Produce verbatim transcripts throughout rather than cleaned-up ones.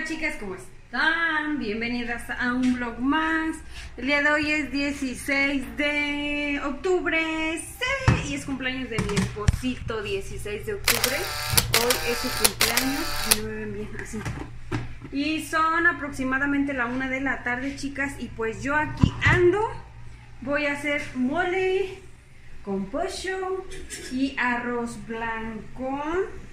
Hola chicas, ¿cómo están? Bienvenidas a un vlog más. El día de hoy es dieciséis de octubre, sí, y es cumpleaños de mi esposito, dieciséis de octubre. Hoy es su cumpleaños, no me ven bien así. Y son aproximadamente la una de la tarde, chicas, y pues yo aquí ando. Voy a hacer mole con pollo y arroz blanco.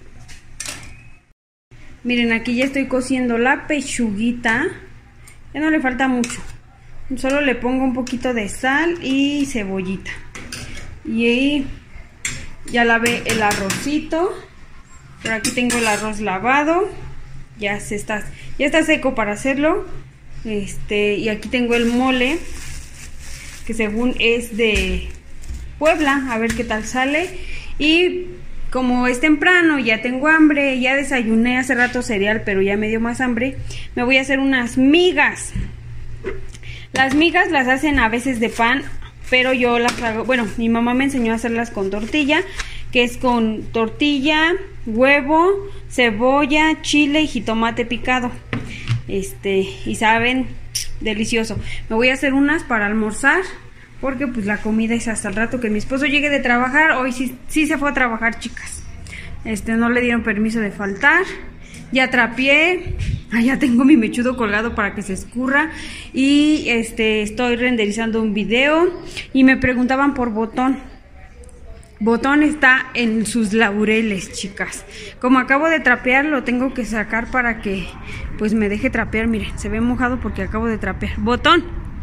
Miren, aquí ya estoy cociendo la pechuguita. Ya no le falta mucho. Solo le pongo un poquito de sal y cebollita. Y ahí ya lavé el arrocito. Por aquí tengo el arroz lavado. Ya se está, ya está seco para hacerlo. Este, y aquí tengo el mole, que según es de Puebla. A ver qué tal sale. Y como es temprano, ya tengo hambre, ya desayuné hace rato cereal, pero ya me dio más hambre, me voy a hacer unas migas. Las migas las hacen a veces de pan, pero yo las hago, bueno, mi mamá me enseñó a hacerlas con tortilla, que es con tortilla, huevo, cebolla, chile y jitomate picado. Este, y saben, delicioso. Me voy a hacer unas para almorzar, porque pues la comida es hasta el rato que mi esposo llegue de trabajar. Hoy sí, sí se fue a trabajar, chicas. Este, no le dieron permiso de faltar. Ya trapié. Allá tengo mi mechudo colgado para que se escurra. Y este, estoy renderizando un video. Y me preguntaban por Botón. Botón está en sus laureles, chicas. Como acabo de trapear, lo tengo que sacar para que pues me deje trapear. Miren, se ve mojado porque acabo de trapear. Botón,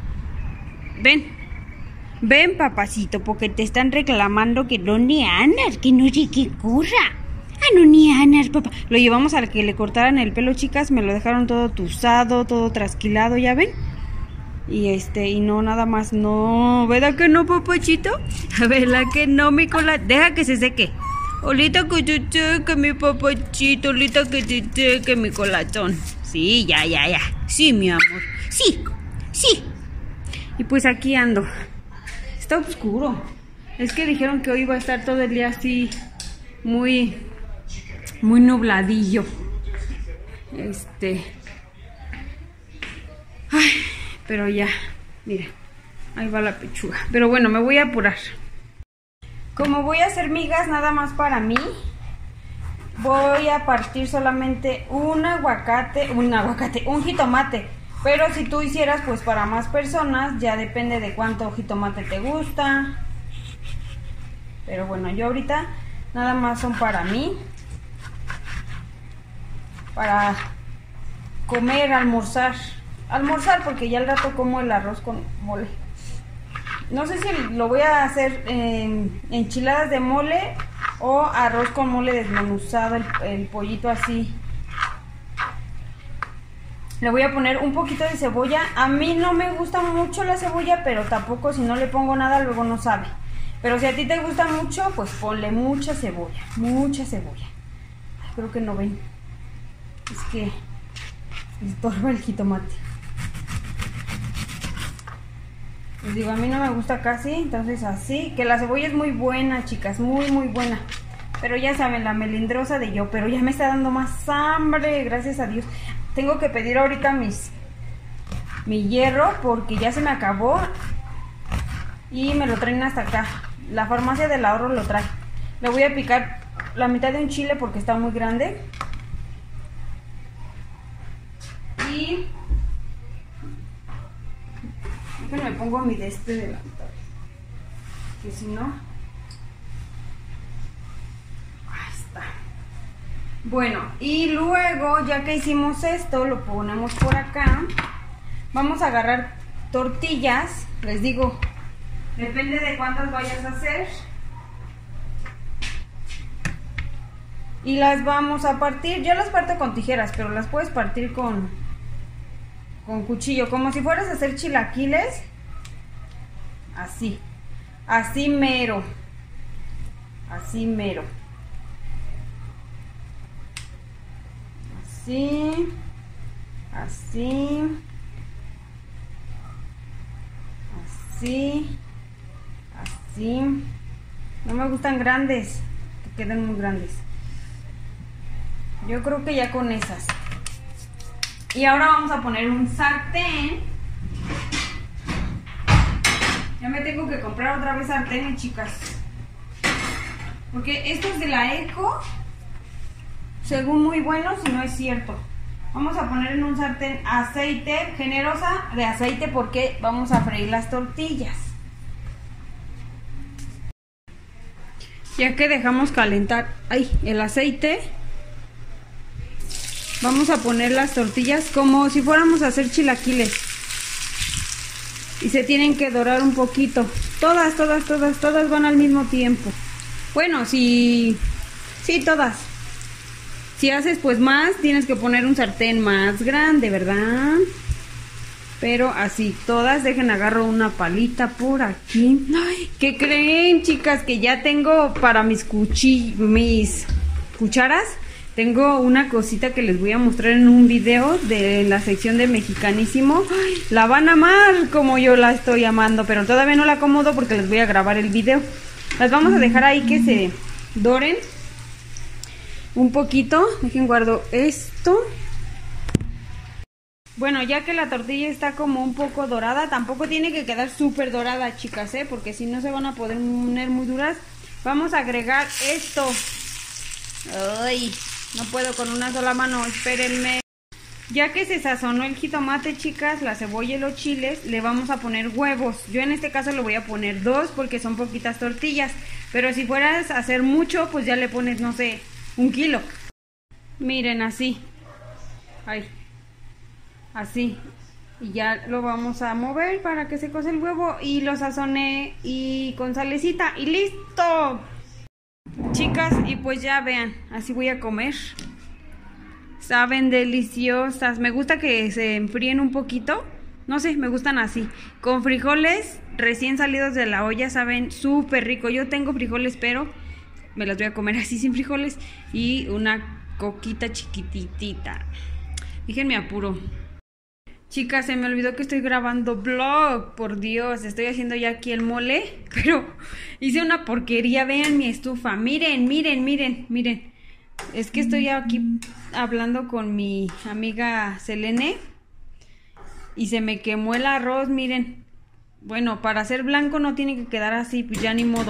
ven. Ven, papacito, porque te están reclamando que no ni andas, que no sé qué corra. Ah, no ni andas, papá. Lo llevamos a que le cortaran el pelo, chicas. Me lo dejaron todo tuzado, todo trasquilado, ¿ya ven? Y este, y no, nada más, no. ¿Verdad que no, papachito? ¿Verdad que no, mi cola? Deja que se seque. Olita que se seque, mi papachito. Olita que se seque, mi corazón. Sí, ya, ya, ya. Sí, mi amor. Sí, sí. Y pues aquí ando. Está oscuro. Es que dijeron que hoy iba a estar todo el día así, muy, muy nubladillo. Este. Ay, pero ya, miren, ahí va la pechuga. Pero bueno, me voy a apurar. Como voy a hacer migas nada más para mí, voy a partir solamente un aguacate, un aguacate, un jitomate. Pero si tú hicieras pues para más personas, ya depende de cuánto jitomate te gusta. Pero bueno, yo ahorita nada más son para mí. Para comer, almorzar. Almorzar porque ya al rato como el arroz con mole. No sé si lo voy a hacer en enchiladas de mole o arroz con mole desmenuzado, el, el pollito así. Le voy a poner un poquito de cebolla. A mí no me gusta mucho la cebolla, pero tampoco si no le pongo nada luego no sabe. Pero si a ti te gusta mucho, pues ponle mucha cebolla. Mucha cebolla. Ay, creo que no ven. Es que estorba el jitomate. Les digo, a mí no me gusta casi, entonces así. Que la cebolla es muy buena, chicas, muy muy buena. Pero ya saben, la melindrosa de yo. Pero ya me está dando más hambre, gracias a Dios. Tengo que pedir ahorita mis mi hierro porque ya se me acabó y me lo traen hasta acá. La farmacia del ahorro lo trae. Le voy a picar la mitad de un chile porque está muy grande. Y déjenme pongo mi de este de la mitad, que si no, ahí está. Bueno, y luego ya que hicimos esto, lo ponemos por acá. Vamos a agarrar tortillas, les digo, depende de cuántas vayas a hacer. Y las vamos a partir, yo las parto con tijeras, pero las puedes partir con, con cuchillo, como si fueras a hacer chilaquiles. Así, así mero, así mero. Así, así, así, así. No me gustan grandes, que queden muy grandes. Yo creo que ya con esas. Y ahora vamos a poner un sartén. Ya me tengo que comprar otra vez sartenes, chicas. Porque estos de la Eco, según muy buenos, y no es cierto. Vamos a poner en un sartén aceite, generosa de aceite, porque vamos a freír las tortillas. Ya que dejamos calentar ay, el aceite, vamos a poner las tortillas como si fuéramos a hacer chilaquiles. Y se tienen que dorar un poquito. Todas, todas, todas, todas van al mismo tiempo. Bueno, si... Sí, todas. Si haces pues más, tienes que poner un sartén más grande, ¿verdad? Pero así, todas, dejen agarro una palita por aquí. Ay, ¿qué creen, chicas? Que ya tengo para mis cuchillos, mis cucharas. Tengo una cosita que les voy a mostrar en un video de la sección de Mexicanísimo. Ay, la van a amar como yo la estoy amando, pero todavía no la acomodo porque les voy a grabar el video. Las vamos a dejar ahí que se doren un poquito. Dejen guardo esto. Bueno, ya que la tortilla está como un poco dorada, tampoco tiene que quedar súper dorada, chicas, ¿eh? Porque si no se van a poder poner muy duras. Vamos a agregar esto. Ay, no puedo con una sola mano, espérenme. Ya que se sazonó el jitomate, chicas, la cebolla y los chiles, le vamos a poner huevos. Yo en este caso le voy a poner dos porque son poquitas tortillas. Pero si fueras a hacer mucho, pues ya le pones, no sé, un kilo. Miren, así. Ay. Así. Y ya lo vamos a mover para que se cose el huevo. Y lo sazoné y con salecita. ¡Y listo! Chicas, y pues ya vean, así voy a comer. Saben deliciosas. Me gusta que se enfríen un poquito. No sé, me gustan así. Con frijoles recién salidos de la olla, saben súper rico. Yo tengo frijoles, pero me las voy a comer así sin frijoles. Y una coquita chiquititita. Déjenme apuro. Chicas, se me olvidó que estoy grabando vlog. Por Dios, estoy haciendo ya aquí el mole. Pero hice una porquería. Vean mi estufa. Miren, miren, miren, miren. Es que estoy aquí hablando con mi amiga Selene. Y se me quemó el arroz, miren. Bueno, para hacer blanco no tiene que quedar así, pues ya ni modo.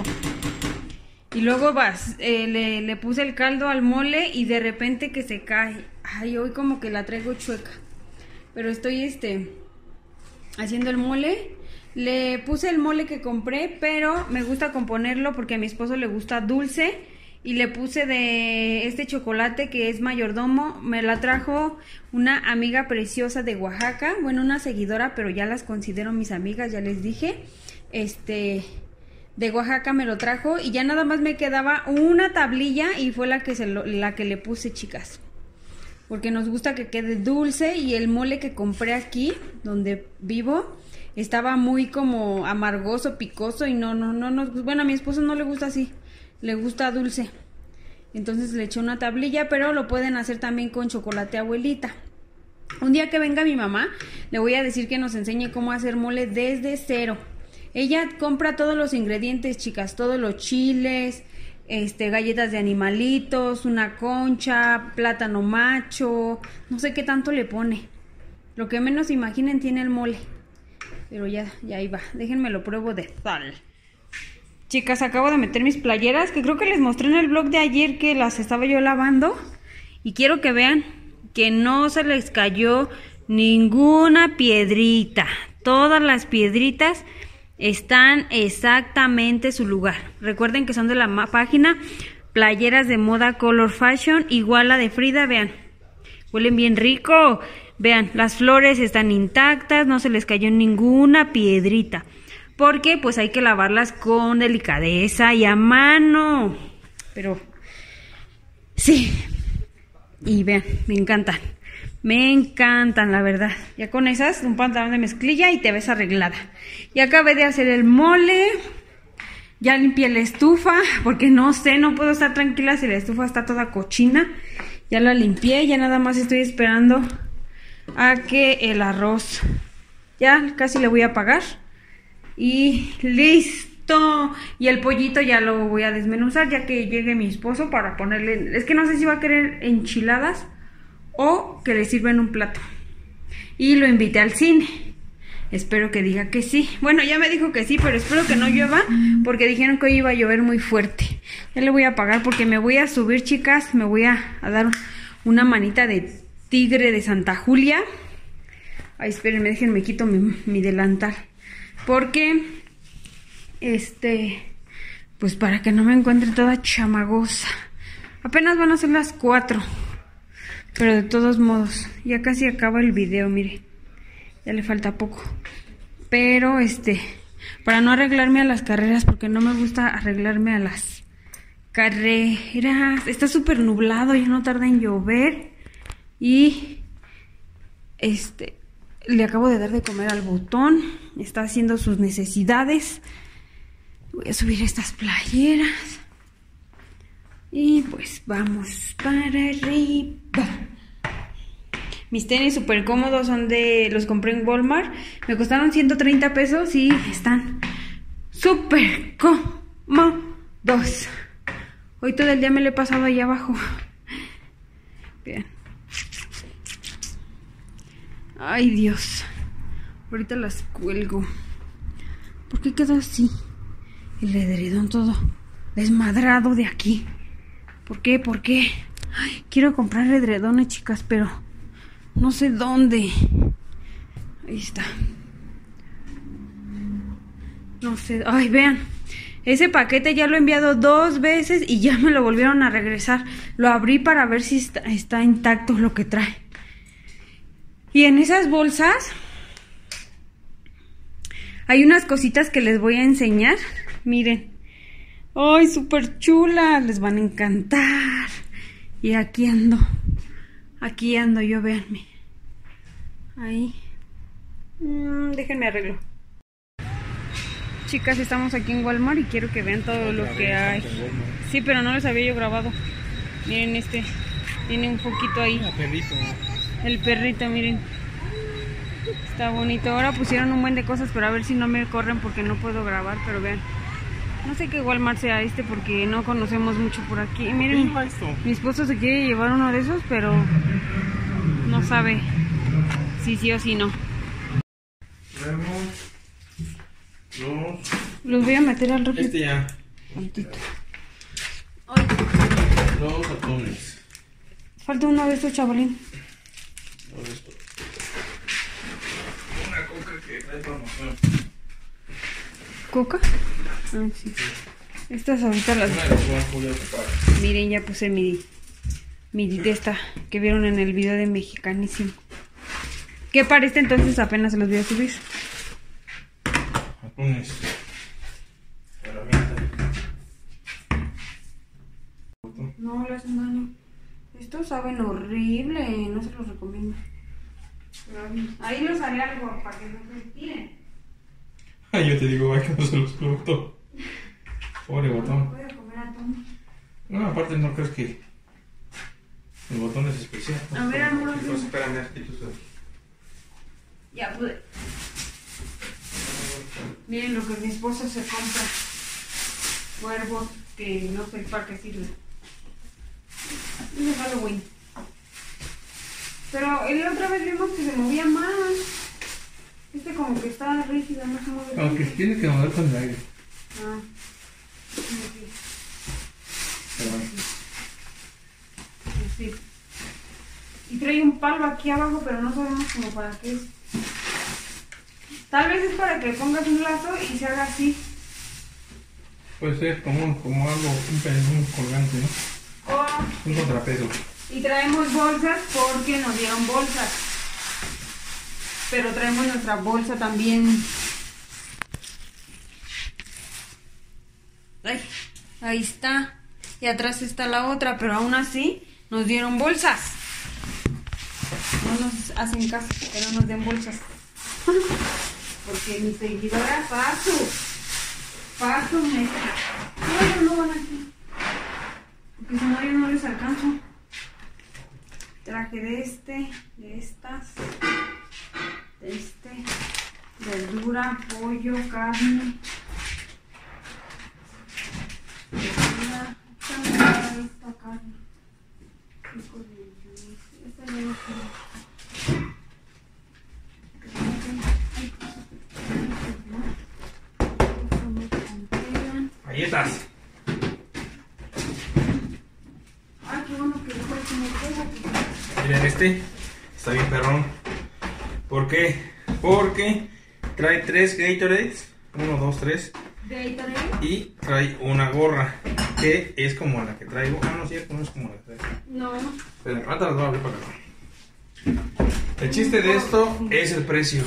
Y luego vas, eh, le, le puse el caldo al mole y de repente que se cae. Ay, hoy como que la traigo chueca. Pero estoy este haciendo el mole. Le puse el mole que compré, pero me gusta componerlo porque a mi esposo le gusta dulce. Y le puse de este chocolate que es mayordomo. Me la trajo una amiga preciosa de Oaxaca. Bueno, una seguidora, pero ya las considero mis amigas, ya les dije. Este, de Oaxaca me lo trajo. Y ya nada más me quedaba una tablilla y fue la que, se lo, la que le puse, chicas. Porque nos gusta que quede dulce. Y el mole que compré aquí, donde vivo, estaba muy como amargoso, picoso. Y no, no, no, no. Bueno, a mi esposo no le gusta así. Le gusta dulce. Entonces le eché una tablilla, pero lo pueden hacer también con chocolate abuelita. Un día que venga mi mamá, le voy a decir que nos enseñe cómo hacer mole desde cero. Ella compra todos los ingredientes, chicas, todos los chiles, este, galletas de animalitos, una concha, plátano macho, no sé qué tanto le pone. Lo que menos imaginen tiene el mole. Pero ya, ya ahí va. Déjenme lo pruebo de sal. Chicas, acabo de meter mis playeras, que creo que les mostré en el vlog de ayer que las estaba yo lavando. Y quiero que vean que no se les cayó ninguna piedrita. Todas las piedritas están exactamente en su lugar. Recuerden que son de la página Playeras de Moda Color Fashion, igual la de Frida, vean. Huelen bien rico. Vean, las flores están intactas, no se les cayó ninguna piedrita. Porque pues hay que lavarlas con delicadeza y a mano. Pero sí. Y vean, me encantan. Me encantan, la verdad. Ya con esas, un pantalón de mezclilla y te ves arreglada. Y acabé de hacer el mole. Ya limpié la estufa. Porque no sé, no puedo estar tranquila si la estufa está toda cochina. Ya la limpié, ya nada más estoy esperando a que el arroz ya casi le voy a apagar. Y listo. Y el pollito ya lo voy a desmenuzar ya que llegue mi esposo para ponerle. Es que no sé si va a querer enchiladas o que le sirva en un plato. y lo invité al cine. Espero que diga que sí. Bueno, ya me dijo que sí, pero espero que no llueva, porque dijeron que hoy iba a llover muy fuerte. Ya le voy a pagar porque me voy a subir, chicas. Me voy a, a dar una manita de tigre de Santa Julia. Ay, espérenme, déjenme quito mi, mi delantal. Porque, este, pues para que no me encuentre toda chamagosa. Apenas van a ser las cuatro. Pero de todos modos, ya casi acaba el video, mire. Ya le falta poco. Pero, este, para no arreglarme a las carreras, porque no me gusta arreglarme a las carreras. Está súper nublado, ya no tarda en llover. Y, este, le acabo de dar de comer al botón. Está haciendo sus necesidades. Voy a subir estas playeras. Y pues vamos para arriba. Mis tenis súper cómodos, son de... los compré en Walmart. Me costaron ciento treinta pesos y están súper cómodos. Hoy todo el día me lo he pasado ahí abajo. Vean. Ay, Dios. Ahorita las cuelgo. ¿Por qué quedó así? El edredón todo desmadrado de aquí. ¿Por qué? ¿Por qué? Ay, quiero comprar edredones, chicas, pero no sé dónde. Ahí está. No sé. Ay, vean. Ese paquete ya lo he enviado dos veces y ya me lo volvieron a regresar. Lo abrí para ver si está, está intacto lo que trae. Y en esas bolsas hay unas cositas que les voy a enseñar. Miren. ¡Ay, súper chulas! Les van a encantar. Y aquí ando. Aquí ando yo, véanme. Ahí. Mm, déjenme arreglo. Chicas, estamos aquí en Walmart y quiero que vean todo lo que hay. Sí, pero no les había yo grabado. Miren este. Tiene un foquito ahí. El perrito. El perrito, miren. Está bonito. Ahora pusieron un buen de cosas, pero a ver si no me corren porque no puedo grabar, pero vean. No sé qué Walmart sea este porque no conocemos mucho por aquí. Miren, mi esposo se quiere llevar uno de esos, pero no sabe si sí o si no. Los, Los voy a meter al refri. Este ya. Tantito. Los atones. Falta uno de estos, chavalín. Una coca que trae promoción. ¿Coca? Ah, sí. Estas ahorita las... Miren, ya puse mi... mi de esta que vieron en el video de Mexicanísimo. Que para este entonces apenas se los voy a subir. Atones. Herramienta. No, le hacen daño. Estos saben horrible, no se los recomiendo. Ahí los haré algo para que no se tiren. Ay, yo te digo, ay, que no se los cortó. Pobre botón. No puede comer atún. No, aparte no crees que el botón es especial. A ver, amor. Pues espérame, aquí tú sabes. Ya pude. Miren lo que mi esposo se compra. Cuervos que no sé para qué sirven. Es Halloween. Pero la otra vez vimos que se movía más. Este como que está rígido, no se mueve. Aunque tiene que mover con el aire. Ah. Sí. Y trae un palo aquí abajo, pero no sabemos como para qué es. Tal vez es para que pongas un lazo y se haga así. Puede ser como, un, como algo, un, un colgante, ¿no? Oh. Un contrapeso. Y traemos bolsas porque nos dieron bolsas. Pero traemos nuestra bolsa también. Ay, ahí está. Y atrás está la otra, pero aún así nos dieron bolsas. No nos hacen caso, pero nos den bolsas. Porque mis seguidoras, paso. Paso, me. No, no van aquí. Porque si no, yo no les alcanzo. Traje de este, de estas, de este, verdura, pollo, carne. Verdura, esta, esta carne. Esta ya no quiero. Miren este, está bien perrón. ¿Por qué? Porque trae tres Gatorades, uno, dos, tres. Gatorade. Y trae una gorra, que es como la que traigo. Ah, no es cierto, no es como la que traigo. No. Pero ahorita las voy a abrir para acá. El chiste de esto es el precio.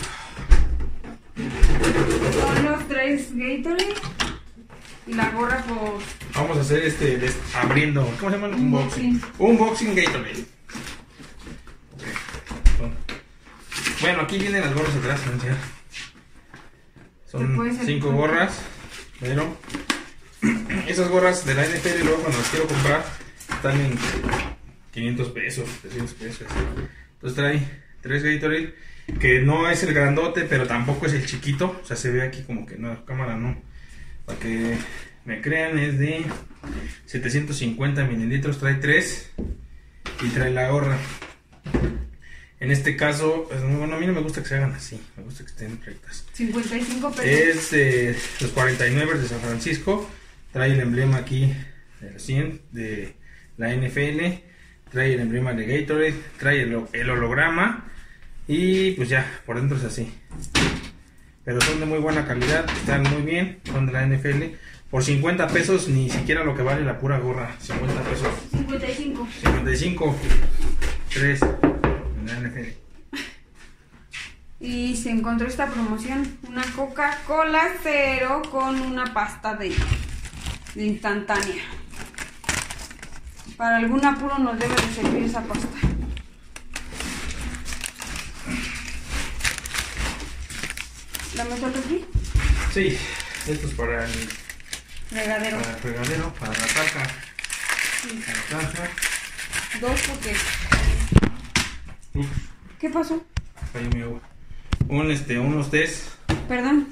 Son los tres Gatorade. Y la gorra por... Vamos a hacer este, de- abriendo, ¿cómo se llama? Unboxing. Unboxing Gatorade. Okay. Son- Bueno, aquí vienen las gorras atrás, ¿no? Ya. Te Son puedes hacer cinco cuenta. gorras, pero esas gorras de la N F L luego cuando las quiero comprar están en quinientos pesos, trescientos pesos. Entonces trae tres Gatorade, que no es el grandote, pero tampoco es el chiquito. O sea, se ve aquí como que no, la cámara no. Para que me crean, es de setecientos cincuenta mililitros, trae tres y trae la gorra. En este caso, pues, bueno, a mí no me gusta que se hagan así, me gusta que estén rectas. cincuenta y cinco pesos. Es de los cuarenta y nueve de San Francisco, trae el emblema aquí de la cien de la N F L, trae el emblema de Gatorade, trae el, el holograma y pues ya, por dentro es así. Pero son de muy buena calidad, están muy bien, son de la N F L. Por cincuenta pesos, ni siquiera lo que vale la pura gorra. cincuenta pesos. cincuenta y cinco. cincuenta y cinco. tres. En la N F L. Y se encontró esta promoción. Una Coca-Cola cero con una pasta de, de instantánea. Para algún apuro nos debe de servir esa pasta. ¿La meto aquí? Sí, esto es para el, Regadero. para el regadero, para la caja. Sí. La caja. Dos porque... Uf, ¿Qué pasó? cayó mi agua. Un, este, unos test. Perdón.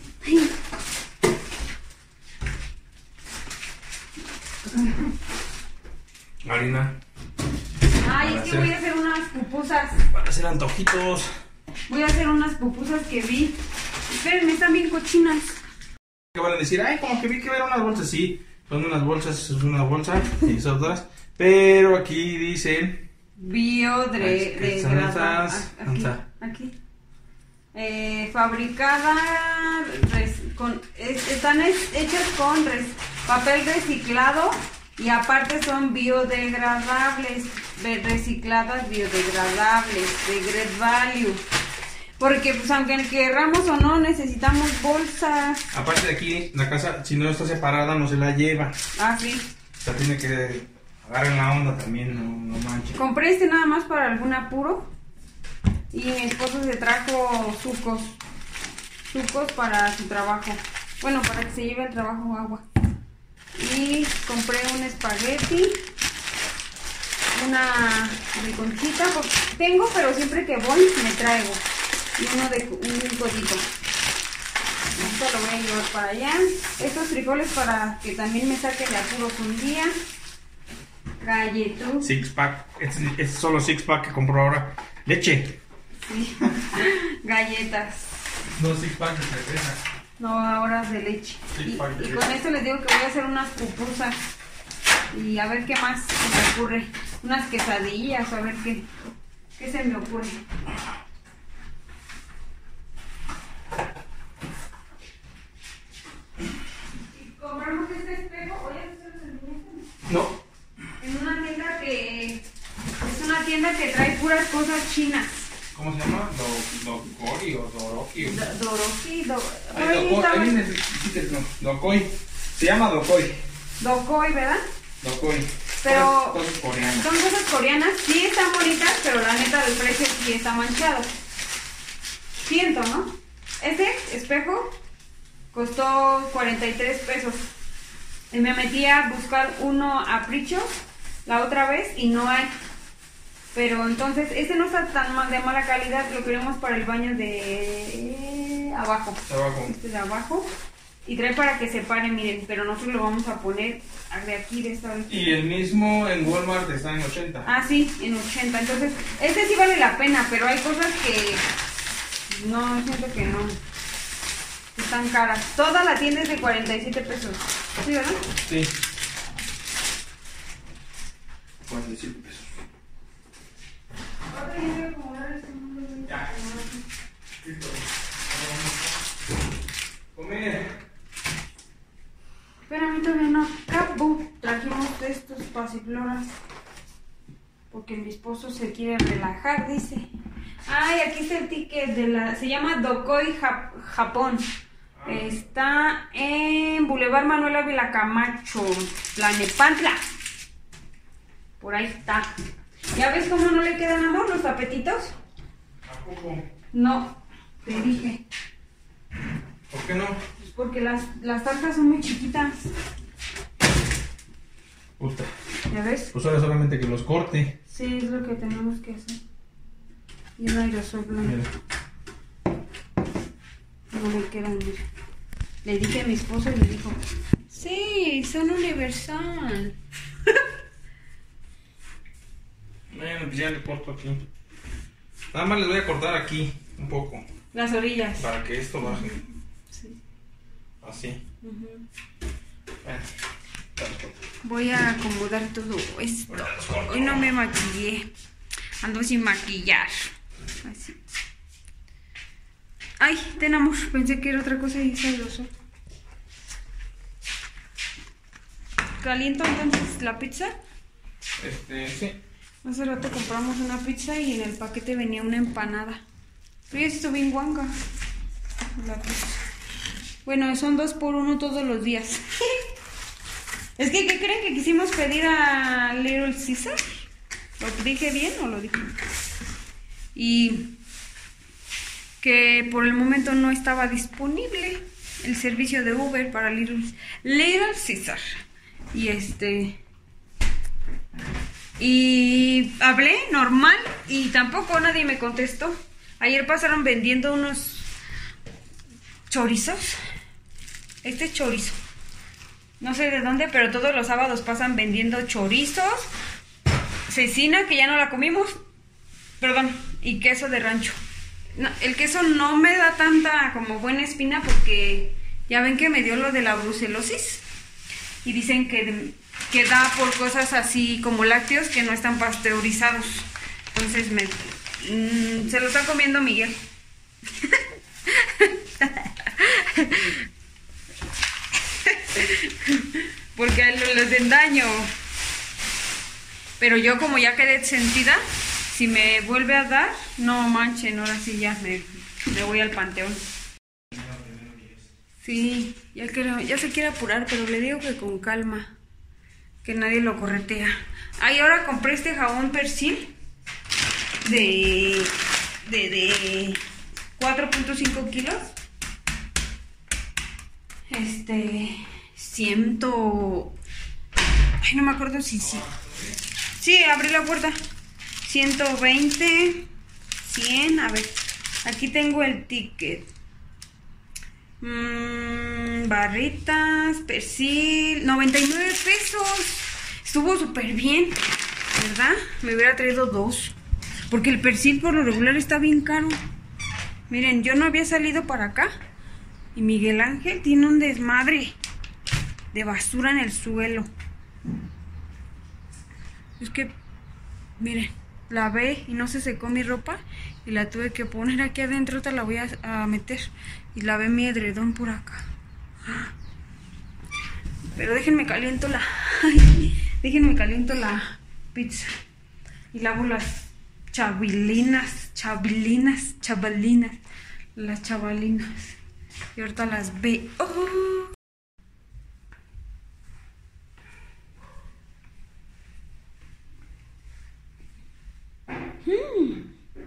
Harina. Ay, Para es que hacer- voy a hacer unas pupusas. Para hacer antojitos. Voy a hacer unas pupusas que vi. Espérenme, están bien cochinas. Que van a decir, ay, como que vi que eran unas bolsas. Sí, son unas bolsas, es una bolsa y son otras. Pero aquí dicen. Biodre... Ay, son degradable. esas- Aquí. esas. Aquí. Eh, fabricada res- con, es- están es- hechas con res- papel reciclado y aparte son biodegradables, de- recicladas biodegradables de Great Value. Porque pues aunque querramos o no necesitamos bolsas. Aparte de aquí, la casa, si no está separada, no se la lleva. Ah, sí. O sea, tiene que agarrar la onda también, no, no manches. Compré este nada más para algún apuro. Y mi esposo se trajo sucos. Sucos para su trabajo. Bueno, para que se lleve al trabajo agua. Y compré un espagueti. Una de conchita. porque Tengo, pero siempre que voy me traigo. Y uno de un codito. Esto lo voy a llevar para allá. Estos frijoles para que también me saquen de apuros un día. Galletus. Six pack, es, es solo six pack que compro ahora. Leche. Sí. Galletas. No six pack de cerveza. No, ahora de leche. Sí, Y, para que y leche. con esto les digo que voy a hacer unas pupusas. Y a ver qué más se me ocurre. Unas quesadillas, a ver qué, qué se me ocurre. Y compramos este espejo. Oye, ¿esto se lo enseñaste? No. En una tienda que es una tienda que trae puras cosas chinas. ¿Cómo se llama? Do, Dokori o Doroki. o- Do- Doroki, do, Ay, por ahí Dokoi, estaba- ahí viene el sticker, no. Dokoi. Se llama Dokoi. Dokoi, ¿verdad? Dokoi. Pero- Cosas, cosas coreanas. Son cosas coreanas, sí están bonitas, pero la neta del precio sí está manchado. Siento, ¿no? Este espejo costó cuarenta y tres pesos. Y me metí a buscar uno a Pricho la otra vez y no hay. Pero entonces, este no está tan mal, de mala calidad, lo queremos para el baño de abajo. Abajo. Este de abajo. Y trae para que se pare, miren, pero nosotros lo vamos a poner de aquí, de esta vez. Y el mismo en Walmart está en ochenta. Ah, sí, en ochenta. Entonces, este sí vale la pena, pero hay cosas que no, siento que no. Están caras. Toda la tienda es de cuarenta y siete pesos. ¿Sí, verdad? Sí. cuarenta y siete pesos. voy a acomodar esto. No lo voy a Ya. acomodar. Listo. Comer. Espérame, todavía no acabo. Trajimos estos pasifloras. Porque mi esposo se quiere relajar, dice. Ay, aquí está el ticket de la... Se llama Dokoi Jap Japón. Está en Boulevard Manuel Ávila Camacho, Tlalnepantla. Por ahí está. ¿Ya ves cómo no le quedan, amor, los tapetitos? ¿A poco? No, te dije. ¿Por qué no? Pues porque las, las tartas son muy chiquitas. Puta. ¿Ya ves? Pues ahora solamente que los corte. Sí, es lo que tenemos que hacer. Y un aerosol blanco. Mira. No le quedan, mira. Le dije a mi esposo y le dijo, sí, son universal. Bueno, pues ya le corto aquí. Nada más les voy a cortar aquí un poco. Las orillas. Para que esto baje. Sí. Así. Ujú. Bueno, ya los corto. Voy a acomodar todo esto. Hoy no me maquillé. Ando sin maquillar. Así. Ay, tenemos. Pensé que era otra cosa y es aerosol. ¿Caliento entonces la pizza? Este, sí. Hace rato compramos una pizza y en el paquete venía una empanada. Pero ya estuvo bien guanga. La pizza. Bueno, son dos por uno todos los días. Es que, ¿qué creen que quisimos pedir a Little Caesar? ¿Lo dije bien o lo dije? Y que por el momento no estaba disponible el servicio de Uber para Little, Little Caesar. Y este... Y hablé normal y tampoco nadie me contestó. Ayer pasaron vendiendo unos chorizos. Este es chorizo. No sé de dónde, pero todos los sábados pasan vendiendo chorizos. Cecina, que ya no la comimos. Perdón, y queso de rancho. No, el queso no me da tanta como buena espina porque ya ven que me dio lo de la brucelosis. Y dicen que, que da por cosas así como lácteos que no están pasteurizados. Entonces me, mmm, se lo está comiendo Miguel. Porque a él no le hacen daño. Pero yo como ya quedé sentida, si me vuelve a dar, no manchen, ahora sí ya me, me voy al panteón. Sí, ya, quiero, ya se quiere apurar, pero le digo que con calma, que nadie lo corretea. Ay, ahora compré este jabón Persil de, de, de cuatro punto cinco kilos. Este, ciento... Ay, no me acuerdo si sí. Sí, abrí la puerta. ciento veinte, cien, a ver, aquí tengo el ticket. Mm, barritas, persil, noventa y nueve pesos. Estuvo súper bien, ¿verdad? Me hubiera traído dos. Porque el persil por lo regular está bien caro. Miren, yo no había salido para acá. Y Miguel Ángel tiene un desmadre de basura en el suelo. Es que, miren, lavé y no se secó mi ropa. Y la tuve que poner aquí adentro, te la voy a, a meter. Y lavé mi edredón por acá. Pero déjenme caliento la... déjenme caliento la pizza. Y lavo las chavilinas, chavilinas, chavalinas. Las chavalinas. Y ahorita las ve. ¡Oh! Mm.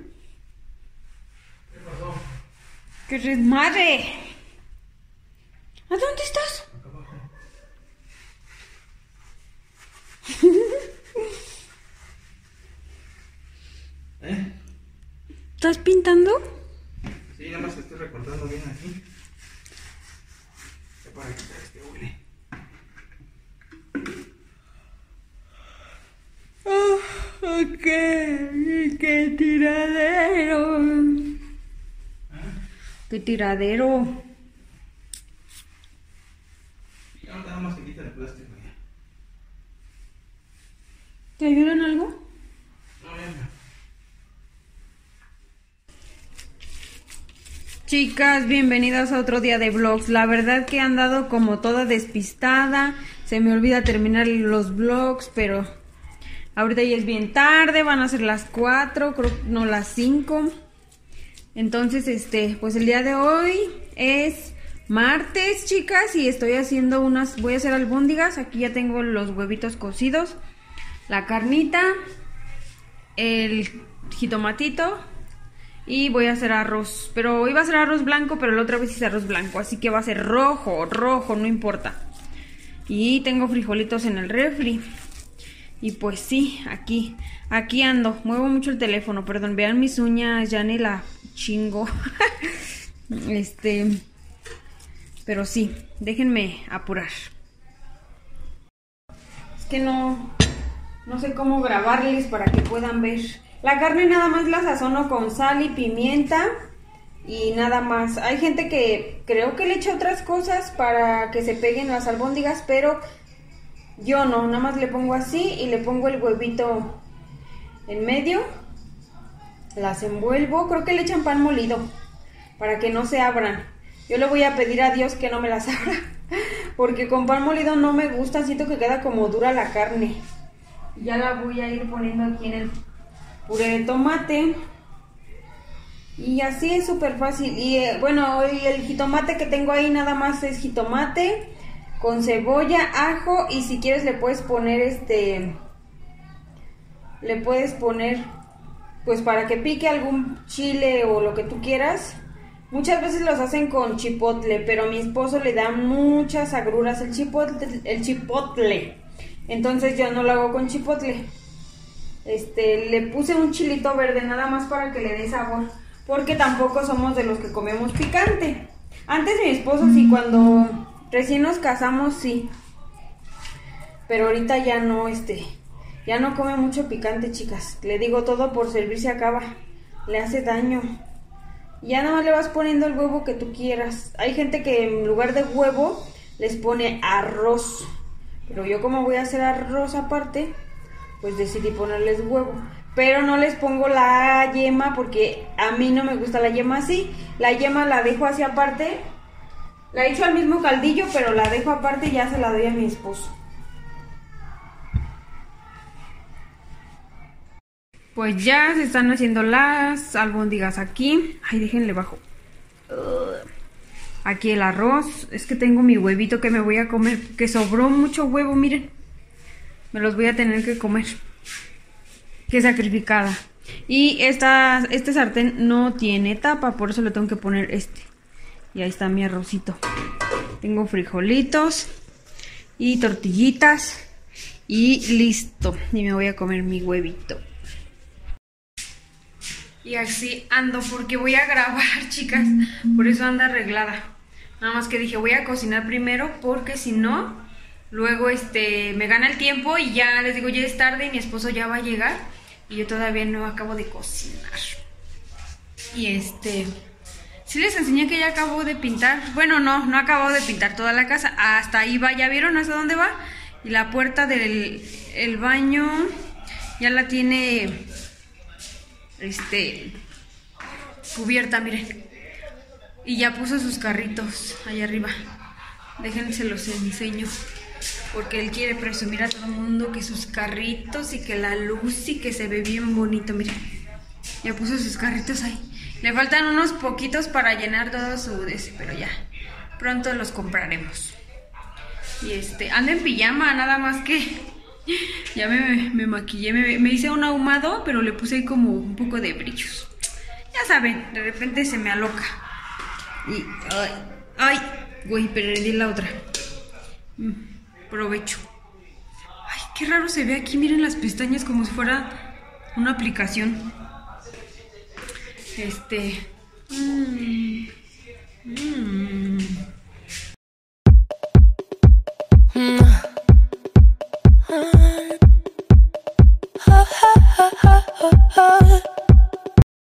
¿Qué pasó? ¡Qué desmadre! ¿A dónde estás? Acá abajo. ¿Eh? ¿Estás pintando? Sí, nada más estoy recortando bien aquí. Ya para quitar este hule. Oh, ok, qué tiradero. ¿Ah? Qué tiradero. Ya nada más se quita el plástico ya. ¿Te ayudan algo? No, ya no. Chicas, bienvenidas a otro día de vlogs. La verdad que he andado como toda despistada. Se me olvida terminar los vlogs, pero ahorita ya es bien tarde. Van a ser las cuatro, creo, no las cinco. Entonces, este, pues el día de hoy es martes, chicas, y estoy haciendo unas, voy a hacer albóndigas. Aquí ya tengo los huevitos cocidos, la carnita, el jitomatito. Y voy a hacer arroz, pero hoy va a ser arroz blanco, pero la otra vez hice arroz blanco, así que va a ser rojo, rojo, no importa. Y tengo frijolitos en el refri. Y pues sí, aquí, aquí ando, muevo mucho el teléfono, perdón, vean mis uñas, ya ni la chingo. Este, pero sí, déjenme apurar. Es que no, no sé cómo grabarles para que puedan ver. La carne nada más la sazono con sal y pimienta y nada más. Hay gente que creo que le echa otras cosas para que se peguen las albóndigas, pero yo no, nada más le pongo así y le pongo el huevito en medio. Las envuelvo, creo que le echan pan molido para que no se abran. Yo le voy a pedir a Dios que no me las abra, porque con pan molido no me gusta, siento que queda como dura la carne. Ya la voy a ir poniendo aquí en el puré de tomate. Y así es súper fácil. Y eh, bueno, el jitomate que tengo ahí nada más es jitomate con cebolla, ajo, y si quieres le puedes poner este, le puedes poner pues para que pique algún chile o lo que tú quieras. Muchas veces los hacen con chipotle, pero a mi esposo le da muchas agruras el chipotle, el chipotle. Entonces yo no lo hago con chipotle. Este, le puse un chilito verde nada más para que le dé sabor, porque tampoco somos de los que comemos picante. Antes mi esposo sí, cuando recién nos casamos sí, pero ahorita ya no, este, ya no come mucho picante, chicas. Le digo, todo por servir se acaba, le hace daño. Ya nada más le vas poniendo el huevo que tú quieras. Hay gente que en lugar de huevo les pone arroz, pero yo como voy a hacer arroz aparte, pues decidí ponerles huevo, pero no les pongo la yema porque a mí no me gusta la yema así. La yema la dejo así aparte, la echo al mismo caldillo, pero la dejo aparte y ya se la doy a mi esposo. Pues ya se están haciendo las albóndigas aquí. Ay, déjenle bajo. Aquí el arroz. Es que tengo mi huevito que me voy a comer, que sobró mucho huevo, miren. Me los voy a tener que comer. Qué sacrificada. Y esta, este sartén no tiene tapa, por eso le tengo que poner este. Y ahí está mi arrocito. Tengo frijolitos y tortillitas. Y listo. Y me voy a comer mi huevito. Y así ando porque voy a grabar, chicas. Por eso ando arreglada. Nada más que dije, voy a cocinar primero porque si no, luego este me gana el tiempo y ya les digo, ya es tarde y mi esposo ya va a llegar y yo todavía no acabo de cocinar. Y este, sí les enseñé que ya acabo de pintar. Bueno, no, no acabo de pintar toda la casa. Hasta ahí va, ¿ya vieron hasta dónde va? Y la puerta del el baño ya la tiene este cubierta, miren. Y ya puso sus carritos allá arriba. Déjense los enseño, porque él quiere presumir a todo el mundo que sus carritos y que la luz y que se ve bien bonito. Miren, ya puso sus carritos ahí. Le faltan unos poquitos para llenar todo su des, pero ya pronto los compraremos. Y este, ando en pijama, nada más que ya me, me maquillé, me, me hice un ahumado, pero le puse ahí como un poco de brillos. Ya saben, de repente se me aloca. Y, ay, ay, güey, perdí la otra. Mm, provecho. Ay, qué raro se ve aquí, miren las pestañas como si fuera una aplicación. Este... Mmm, mmm.